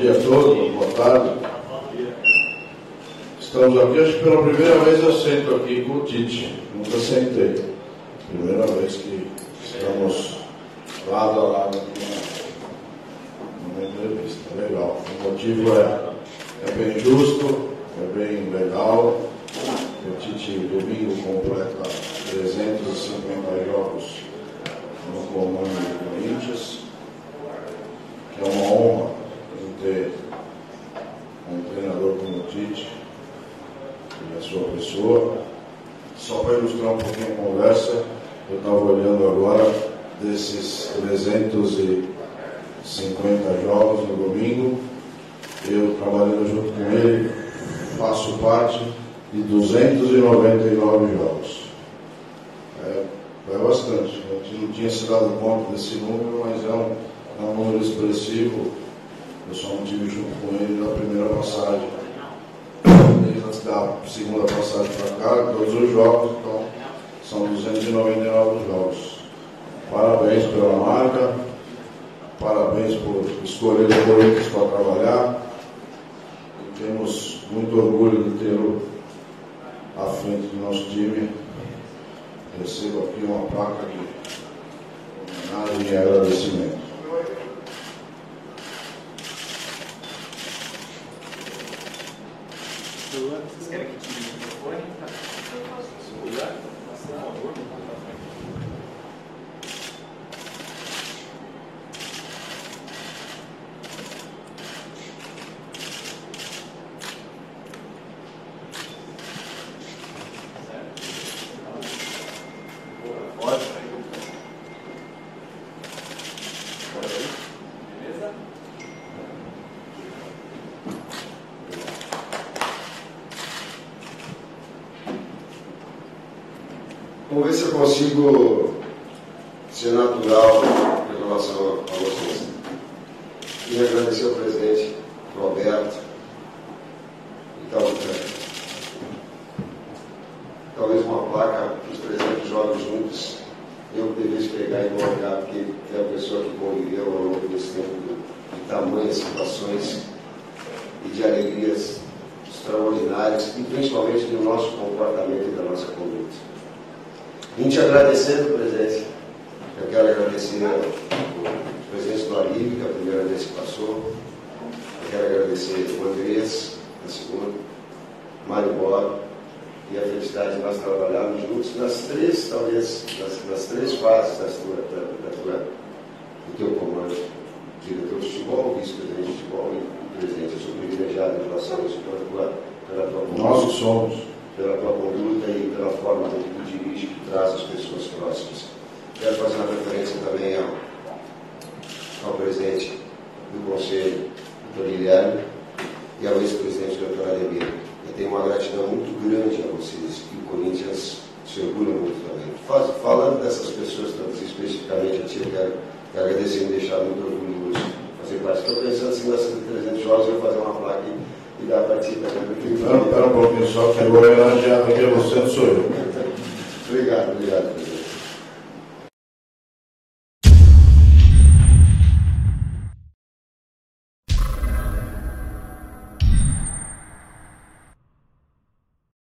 dia a todos, boa tarde. Estamos aqui, acho que pela primeira vez eu sento aqui com o Tite. Nunca sentei. Primeira vez que estamos lado a lado aqui numa entrevista. Legal. O motivo é bem justo, é bem legal. O Tite domingo completa 350 jogos no comando do Corinthians, que é uma honra ter um treinador como o Tite e a sua pessoa. Só para ilustrar um pouquinho a conversa, eu estava olhando agora desses 350 jogos no domingo, eu trabalhando junto com ele, faço parte de 299 jogos. É bastante, a gente não tinha se dado conta desse número, mas é um número expressivo. Eu só não tive junto com ele na primeira passagem, desde da segunda passagem para cá, todos os jogos, então são 299 jogos. Parabéns pela marca, parabéns por escolher o Corinthians para trabalhar, e temos muito orgulho de tê-lo à frente do nosso time. Recebo aqui uma placa de homenagem e agradecimento. Vocês querem que tire o microfone? Vamos ver se eu consigo ser natural em relação a vocês. Queria agradecer ao presidente Roberto e tal. Talvez uma placa para os 300 jogos juntos eu devesse pegar e colocar, porque é a pessoa que conviveu ao longo desse tempo de tamanhas situações e de alegrias extraordinárias, e principalmente do nosso comportamento e da nossa conduta. Vim te agradecendo, presidente. Eu quero agradecer ao presidente do Alívio, que é a primeira vez que passou. Eu quero agradecer o Andrés, na segunda, Mário Bob, e a felicidade de nós trabalharmos juntos nas três, talvez, nas três fases do teu comando. Diretor de futebol, vice-presidente de futebol e presidente. Eu sou privilegiado em relação a isso pela tua conduta. Nós somos. Pela tua conduta e pela forma como tu dirige, que traz as pessoas próximas. Quero fazer uma referência também ao presidente do Conselho, Dr. Guilherme, e ao ex-presidente, Dr. Ademir. Eu tenho uma gratidão muito grande a vocês, e o Corinthians se orgulha muito também. Falando dessas pessoas, tanto especificamente a ti, eu quero agradecer e me deixar muito orgulhoso de fazer parte. Estou pensando assim, nessas 300 jogos, eu vou fazer uma placa e dar a partida. Espera um pouquinho só, que eu vou homenagear aqui a você, não sou eu. Obrigado.